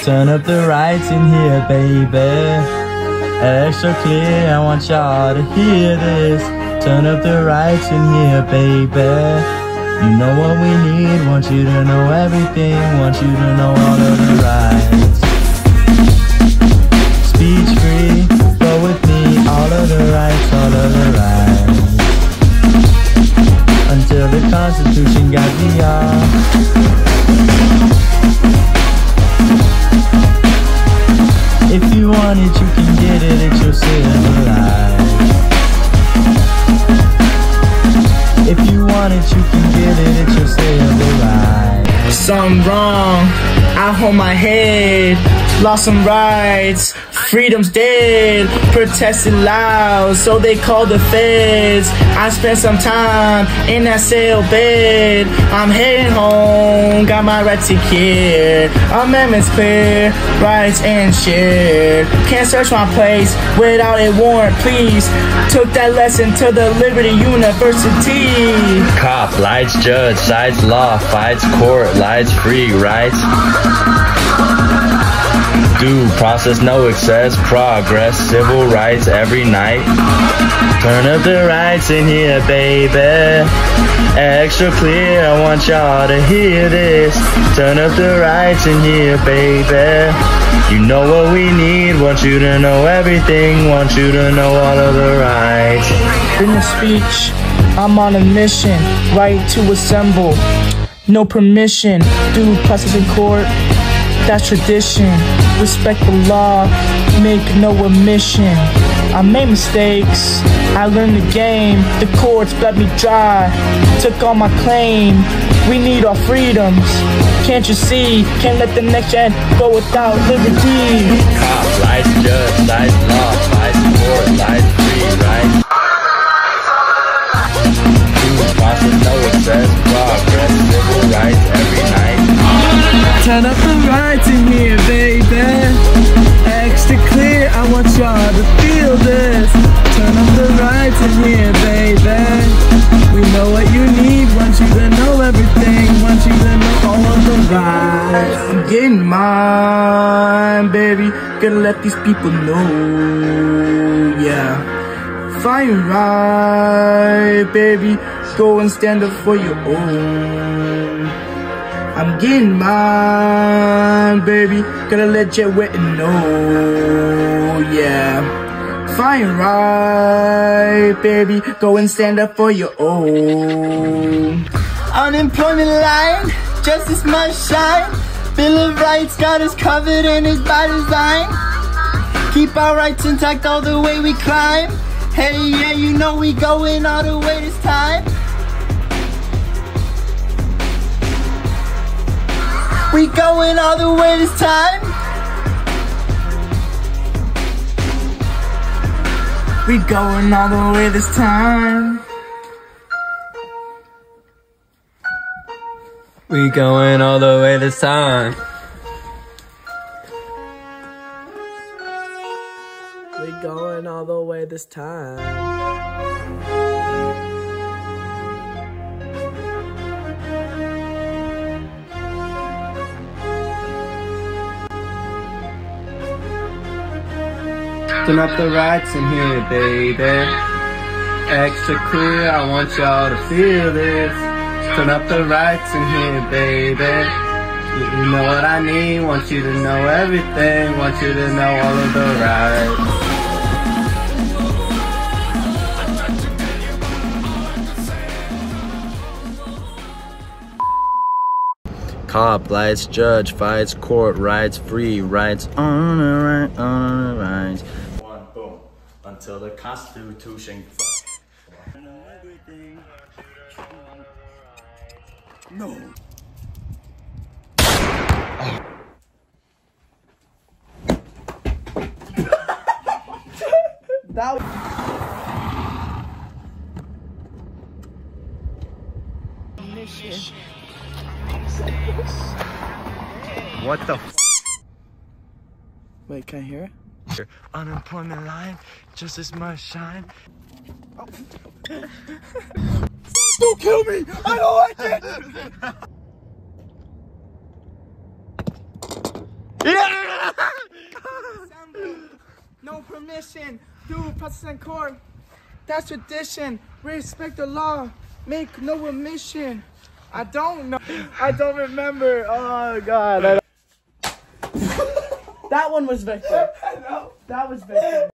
Turn up the lights in here, baby. Extra clear, I want y'all to hear this. Turn up the lights in here, baby. You know what we need, want you to know everything, want you to know all of the rights. Speech free, go with me, all of the rights, all of the rights. Until the Constitution got me off. If you want it, you can get it, it's your civil life. If you want it, you can get it, it's your civil life. Something wrong, I hold my head. Lost some rights, freedom's dead. Protested loud, so they called the feds. I spent some time in that cell bed. I'm heading home, got my rights secured. Amendments clear, rights and shared. Can't search my place without a warrant, please. Took that lesson to the Liberty University. Cop, lights judge, sides law, fights court, lights free, rights. Due process, no excess, progress, civil rights every night. Turn up the rights in here, baby. Extra clear, I want y'all to hear this. Turn up the rights in here, baby. You know what we need, want you to know everything, want you to know all of the rights. In the speech, I'm on a mission, right to assemble. No permission, due process in court, that's tradition. Respect the law, make no omission. I made mistakes, I learned the game. The courts bled me dry, took all my claim. We need our freedoms, can't you see? Can't let the next gen go without liberty. Cop, lights judge, lights law, lights court, lights free, right? Due process, no excess, progress, civil rights every night. Turn up the lights in here, baby. Extra clear, I want y'all to feel this. Turn up the lights in here, baby. We know what you need, want you to know everything, want you to know all of the rights. I'm getting mine, baby. Gotta let these people know, yeah. Fine right, baby. Go and stand up for your own. I'm getting mine, baby. Gotta let you Whetten know, yeah. Fine right, baby. Go and stand up for your own. Unemployment line, justice must shine. Bill of Rights got us covered and it's by design. Keep our rights intact all the way we climb. Hey, yeah, you know we going all the way this time. We going all the way this time. We going all the way this time. We going all the way this time. We going all the way this time. Turn up the rights in here, baby. Extra clear, I want y'all to feel this. Turn up the rights in here, baby. You know what I need, want you to know everything, want you to know all of the rights. Cop, lights, judge, fights, court, rights, free, rights, on the right, on the right. One, boom, until the Constitution. No. That mission. What the f? Wait, can I hear it? Your unemployment line, justice must shine. Oh. Don't kill me! I don't like it! Yeah! no permission. Due process in court. That's tradition. Respect the law. Make no omission. I don't know. I don't remember. Oh God. That one was Viktor. That was Viktor.